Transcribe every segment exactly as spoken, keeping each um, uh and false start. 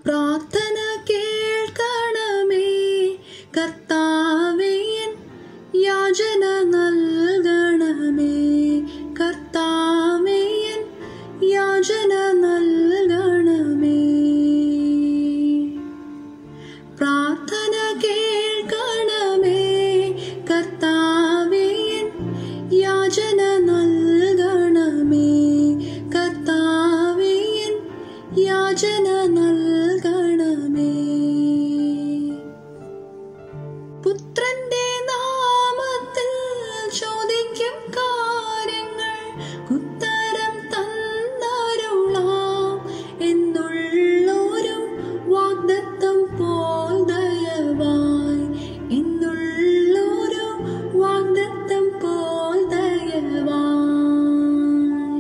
പ്രാർത്ഥന കേൾക്കണമേ കർത്താവേ, എൻ യാചന നൽകണമേ കർത്താവേ, എൻ യാചന നൽകണമേ. പ്രാർത്ഥന കേൾക്കണമേ കർത്താവേ, എൻ യാചന നൽകണമേ കർത്താവേ, എൻ യാചന നൽകണമേ. പുത്രന്റെ നാമത്തിൽ ചോദിക്കും കാര്യങ്ങൾ ഉത്തരം തന്നരുളാം എന്നുള്ളൊരു വാഗ്ദത്തം പോൽ ദയവായി, എന്നുള്ളൊരു വാഗ്ദത്തം പോൽ ദയവായി.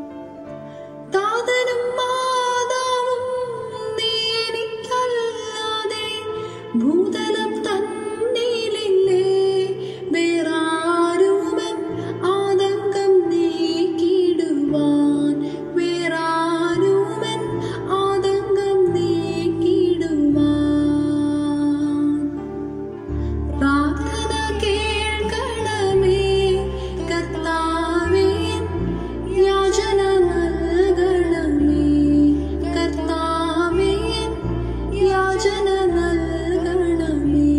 താതനും മാതാവും നീ എനിക്കല്ലാതെ ഭൂതലം തന്നിലില്ലേ, വേറാരുമൻ ആതങ്കം നീക്കിടുവാൻ, വേറാരുമൻ ആതങ്കം നീക്കിടുവാൻ. പ്രാർത്ഥന കേൾക്കണമേ കർത്താവേ, എൻ യാചന നൽകണമേ കർത്താവേ, എൻ യാചന നൽകണമേ.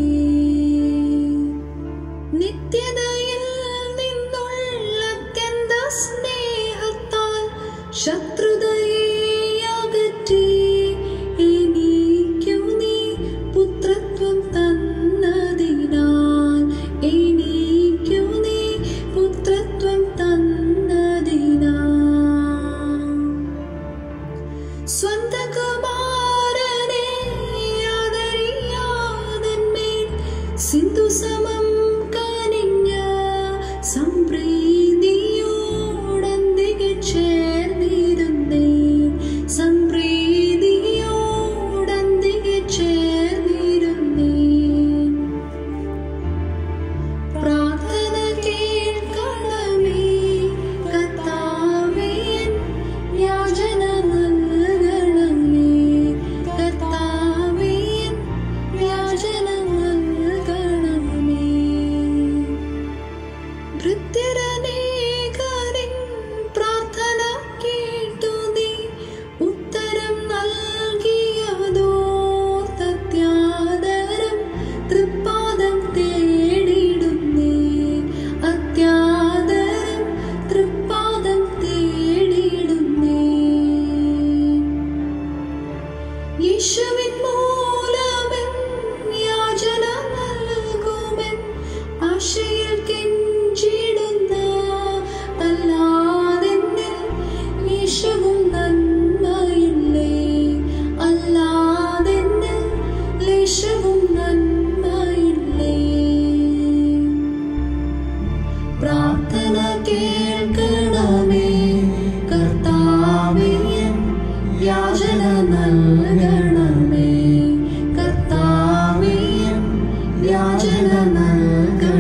നിത്യതയിൽ നിന്നുള്ള അത്യന്ത സ്നേഹത്താൽ ശത്രുതയെ അകറ്റി എനിക്കു നീ പുത്രത്വം തന്നതിനാൽ, എനിക്കു നീ പുത്രത്വം തന്നതിനാൽ. സ്വന്തകുമാരനെ ആദരിയാതെന്മേൽ സിന്ധുസമം കനിഞ്ഞ സംപ്രീതിയോടന്തികെ ചേർന്നിരുന്നേ, സംപ്രീതിയോടന്തികെ ചേർന്നിരുന്നേ. പ്രാർത്ഥന കേൾക്കണമേ കർത്താവേ, എൻ യാചന നൽകണമേ കർത്താവേ, എൻ യാചന നൽകണമേ. ഭൃത്യരനേകരിൻ പ്രാർത്ഥന കേട്ടു നീ ഉത്തരം നൽകിയതോ, അത്യാദരം തൃപ്പാദം തേടിടുന്നേ, അത്യാദരം തൃപ്പാദം തേടിടുന്നേ. യേശുവിൻ മൂലമെൻ യാചന നൽകുമെൻ ആശയിൽ കെഞ്ചിടുന്ന, അല്ലാതെന്നിൽ ലേശവും നന്മയില്ലേ, അല്ലാതെന്നിൽ ലേശവും നന്മയില്ലേ. പ്രാർത്ഥന കേൾക്കണമേ കർത്താവേ, എൻ യാചന നൽകണമേ കർത്താവേ, എൻ യാചന നൽകണമേ.